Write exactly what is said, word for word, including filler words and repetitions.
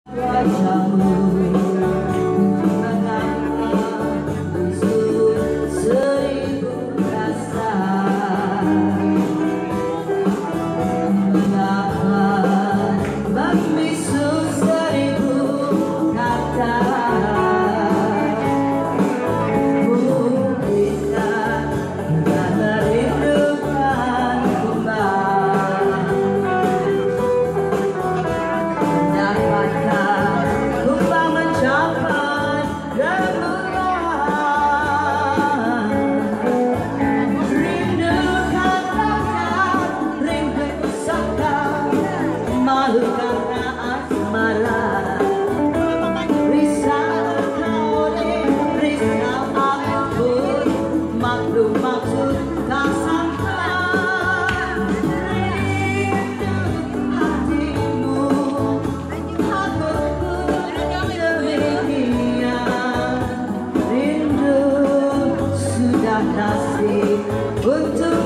Wajahmu mengapa bisu seribu rasa, mengapa membisu seribu kata. Mungkinkah kita merindukan kembali, dapatkah lupa mencapai rembulan? Rindu katakan, rindu sangka, malu karena asmara. Risau kau ni, risau aku pun, maklum maksud tak sangka. Rindu hatimu, aku pun demikian. Rindu sudah nasib untuk